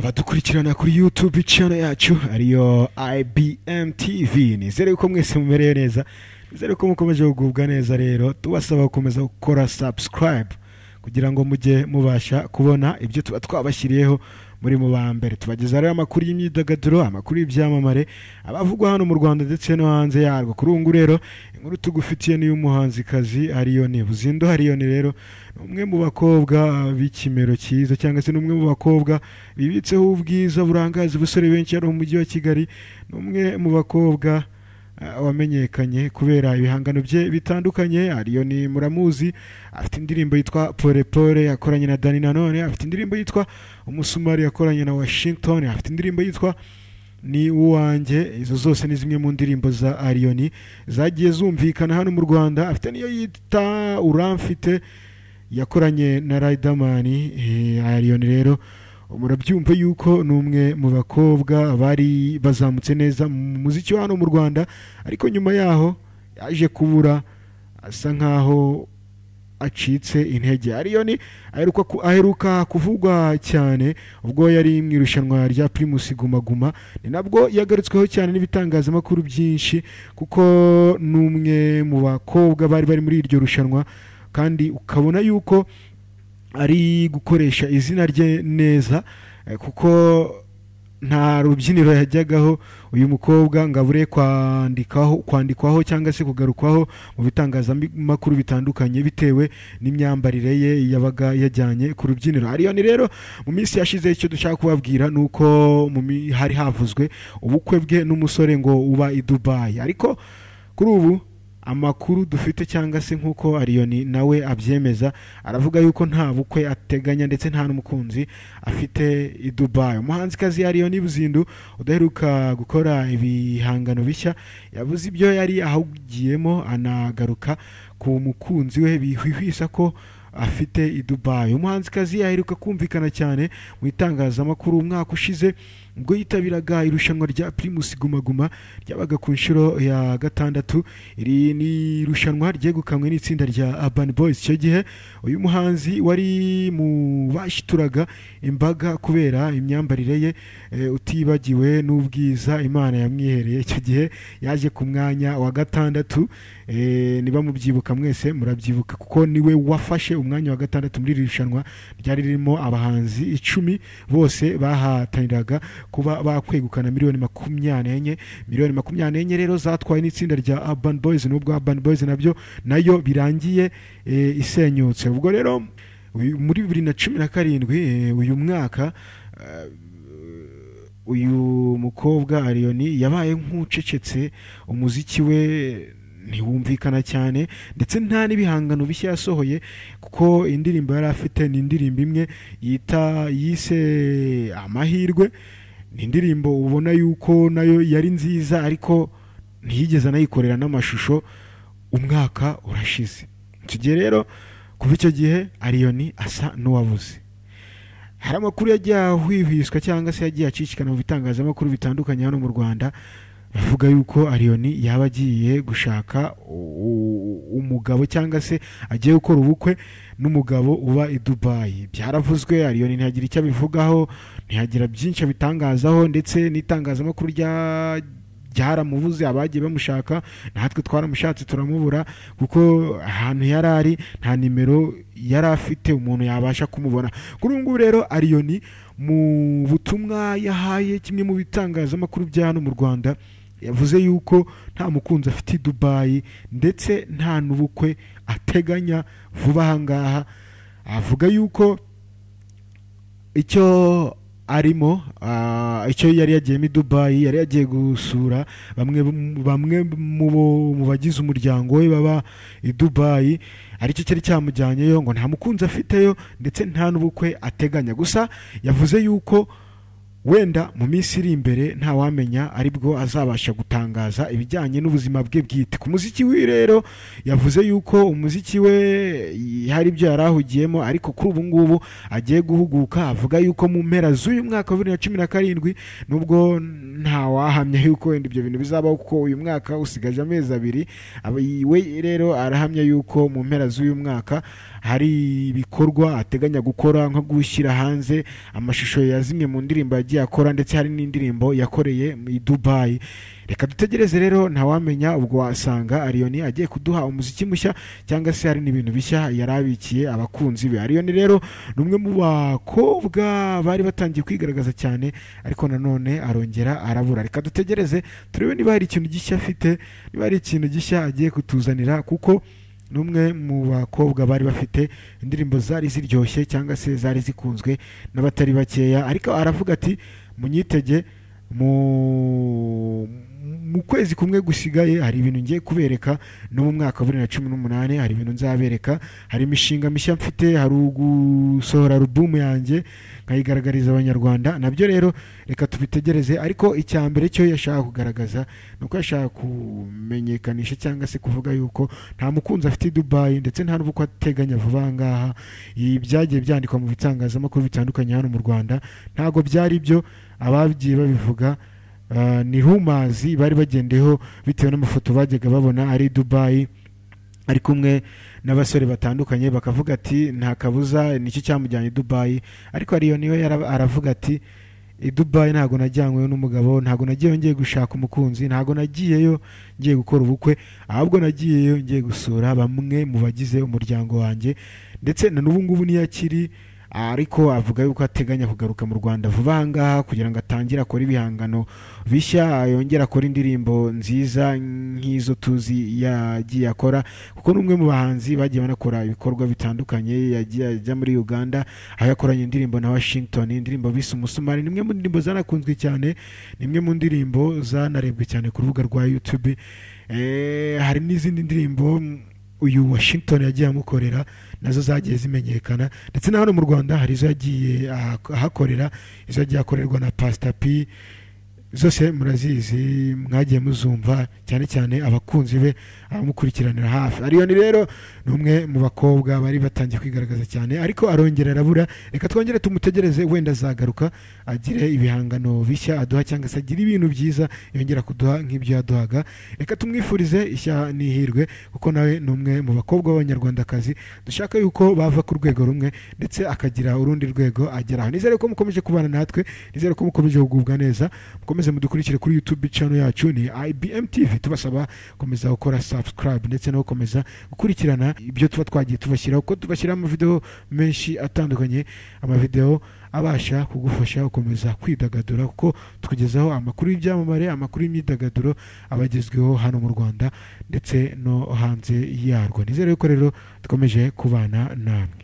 abadukurikirana kuri YouTube channel yacu ariyo IBM TV. Nizere ko mwese mumereye neza, nizere ko mukomeje kugubwa neza. Rero tubasaba gukomeza gukora subscribe kugira ngo mujye mubasha kubona ibyo tuba twabashyiriyeho muri mu bambere. Tubageza rero amakuru y'imyidagaduro, amakuru y'ibyamamare abavugwa hano mu Rwanda ndetse no hanze yarwo. Kuri ungu rero inkuru tugufitiye ni y'umuhanzikazi Allioni Buzindo. Allioni rero umwe mu bakobwa b'ikimero cyiza, cyangwa se n'umwe mu bakobwa bibitseho ubwiza burangaza ubusore benshi hano mu mujyi wa Kigali. N'umwe mu bakobwa wamenyekanye kubera ibihangano bye bitandukanye. Allioni muramuzi, afite indirimbo yitwa Pole Pole yakoranye na Dani Nanone, afite indirimbo yitwa Umusumari yakoranye na Washington, afite indirimbo yitwa Ni Uwanjye. Izo zose ni zimwe mu ndirimbo za Allioni zagiye zumvikana hano mu Rwanda. Afite niyo yita Uramfite yakoranye na Riderman. Allioni rero murabyumva yuko numwe mu bakobwa bari bazamutse neza mu muziki hano mu Rwanda, ariko nyuma yaho yaje kubura, asa nkaho acitse intege. Allioni aheruka kuvugwa cyane ubwo yari mu irushanwa rya Primus Guma Guma, ni nabwo yagarutsweho cyane n'ibitangazamakuru byinshi kuko numwe mu bakobwa bari muri iryo rushanwa, kandi ukabona yuko ari gukoresha izina rye neza, kuko nta rubyiniro yajyagaho uyu mukobwa ngo abure kwandikwaho cyangwa se kugarukwaho mu bitangazamakuru bitandukanye bitewe n'imyambarire ye yabaga yajyanye ku rubyiniro. Allioni rero mu minsi yashize icyo dushaka kubabwira nuko hari havuzwe ubukwe bwe n'umusore ngo uba i Dubai, ariko kuri ubu amakuru dufite, cyangwa se nkuko Allioni nawe abyemeza, aravuga yuko nta bukwe ateganya ndetse nta n'umukunzi afite i Dubai. Umuhanzikazi Allioni Buzindo udaheruka gukora ibihangano bishya yavuze ibyo yari ahugiyemo, anagaruka ku mukunzi we bihwihwisa ko afite i Dubai. Umuhanzikazi yaheruka kumvikana cyane mu itangazamakuru umwaka ushize ubwo yitabiraga irushanwa rya Primus Guma Guma ryabaga ku nshuro ya 6. Iri ni irushanwa ryegukanywe n'itsinda rya Urban Boys. Icyo gihe uyu muhanzi wari mu bashituraga imbaga kubera imyambarire ye utibagiwe n'ubwiza Imana yamwihereye. Icyo gihe yaje ku mwanya wa 6. Niba mubyibuka mwese murabyibuka kuko niwe wafashe umwanya wa 6 muri iri rushanwa ryari ririmo abahanzi 10 bose bahataniraga kuba bakwegukana miliyoni 24 rero zatwaye n'itsinda rya Urban Boys, nubwo Urban Boys nayo birangiye isenyutse. Ubwo rero muri 2017 uyu mwaka uyu mukobwa Allioni yabaye nk'ucecetse, umuziki we ntiwumvikana cyane ndetse nta n'ibihangano bishya yasohoye, kuko indirimbo yari afite ni indirimbo imwe yise Amahirwe. Ni indirimbo ubona yuko nayo yari nziza, ariko ntiyigeze anayikorera n'amashusho. Umwaka urashize. Icyo gihe rero kuva icyo gihe Allioni asa n'uwabuze. Hari amakuru yagiye ahwihwiswa cyangwa se yagiye acicikana mu bitangazamakuru bitandukanye hano mu Rwanda, bavuga yuko Allioni yaba agiye gushaka umugabo cyangwa se agiye gukora ubukwe n'umugabo uba i Dubai. Byaravuzwe, Allioni ntiyagira icyo abivugaho, ntiyagira byinshi abitangazaho, ndetse n'itangazamakuru ryaramuvuze, abagiye bamushaka natwe twaramushatse turamubura, kuko ahantu yari ari nta nimero yari afite umuntu yabasha kumubona. Kuri ubu rero Allioni mu butumwa yahaye kimwe mu bitangazamakuru bya hano mu Rwanda yavuze yuko nta mukunzi afite i Dubai ndetse nta n'ubukwe ateganya vuba aha ngaha. Avuga yuko icyo yari yagiyemo i Dubai, yari yagiye gusura bamwe mu bagize umuryango we baba i Dubai, aricyo cyari cyamujyanyeyo, ngo nta mukunzi afiteyo ndetse nta n'ubukwe ateganya. Gusa yavuze yuko wenda mu minsi iri imbere ntawamenya aribwo azabasha gutangaza ibijyanye n'ubuzima bwe bwite ku muziki we. Rero yavuze yuko umuziki we hari ibyo yarahugiyemo, ariko kuri ubu ngubu agiye guhuguka. Avuga yuko mu mpera z'uyu mwaka wa 2017, nubwo ntawahamya yuko wenda ibyo bintu bizabaho kuko uyu mwaka usigaje amezi abiri, we rero arahamya yuko mu mpera z'uyu mwaka hari ibikorwa ateganya gukora, nko gushyira hanze amashusho ya zimwe mu ndirimbo yagiye akora, ndetse hari n'indirimbo yakoreye i Dubai. Reka dutegereze rero, ntawamenya, ubwo wasanga Allioni agiye kuduha umuziki mushya, cyangwa se hari n'ibintu bishya yarabikiye abakunzi be. Allioni rero ni umwe mu bakobwa bari batangiye kwigaragaza cyane, ariko nanone arongera arabura. Reka dutegereze turebe niba hari ikintu gishya afite, niba hari ikintu gishya agiye kutuzanira, kuko numwe mu bakobwa bari bafite indirimbo zari ziryoshye cyangwa se zari zikunzwe n'abatari bakeya. Ariko aravuga ati munyitege, mu kwezi kumwe gusigaye hari ibintu ngiye kubereka, no mu mwaka wa 2018 hari ibintu nzabereka, hari imishinga mishya mfite, hari gusohora album yanjye nkayigaragariza abanyarwanda. Nabyo rero reka tubitegereze, ariko icya mbere cyo yashaka kugaragaza nuko yashaka kumenyekanisha cyangwa se kuvuga yuko nta mukunzi afite i Dubai, ndetse nta n'uko ateganya vuba ngaha. Ibyagiye byandikwa mu bitangazamakuru bitandukanye hano mu Rwanda ntago byari byo, abagiye babivuga ni rumazi bari bagendeho bitewe n'amafoto bajyaga babona ari Dubai ari kumwe n'abasore batandukanye, bakavuga ati nta kabuza nicyo cyamujyanye Dubai. Ariko ariyo niyo aravuga ati i Dubai ntago najyanyweyo n'umugabo, ntago nagiyeyo ngiye gushaka umukunzi, ntago nagiyeyo ngiye gukora ubukwe, ahubwo nagiyeyo ngiye gusura bamwe mu bagize umuryango wanjye, ndetse na n'ubu ngubu niyo akiri. Ariko avuga yuko ateganya kugaruka mu Rwanda vuba ahangaha kugira ngo atangire akore ibihangano bishya, yongera akora indirimbo nziza nk'izo tuzi yagiye akora, kuko n'umwe mu bahanzi bagiye banakora ibikorwa bitandukanye. Yagiye ajya muri Uganda aho yakoranye indirimbo na Washington, indirimbo bise Umusumari, nimwe mu ndirimbo zanakunzwe cyane, nimwe mu ndirimbo zanarebwe cyane ku rubuga rwa YouTube. Hari n'izindi ndirimbo uyu Washington yagiye amukorera nazo zagiye zimenyekana, ndetse na hano mu Rwanda hari izo yagiye ahakorera, izo yagiye akorerwa na Pastor P, zose murazizi mwagiye muzumva, cyane cyane abakunzi be abamukurikiranira hafi. Allioni rero ni umwe mu bakobwa bari batangiye kwigaragaza cyane, ariko arongera arabura. Reka twongere tumutegereze, wenda azagaruka agire ibihangano bishya aduha, cyangwa se agire ibintu byiza yongera kuduha nk'ibyo yaduhaga. Reka tumwifurize ishya n'ihirwe, kuko nawe ni umwe mu bakobwa b'abanyarwandakazi dushaka yuko bava ku rwego rumwe ndetse akagira urundi rwego ageraho. Nizere ko mukomeje kubana natwe, nizere ko mukomeje kugubwa neza, mukomeze mudukurikire kuri YouTube channel yacu ni IBM TV. Tubasaba komeza gukora subscribe ndetse no gukomeza gukurikirana ibyo tuba twagiye tubashyiraho, ko tubashyira mu video menshi atandukanye, amavideo abasha kugufasha gukomeza kwidagadura, kuko tukugezaho amakuru y'ibyamamare, amakuru y'imyidagaduro abagezweho hano mu Rwanda ndetse no hanze yarwo. Nizere ko rero dukomeje kubana namwe.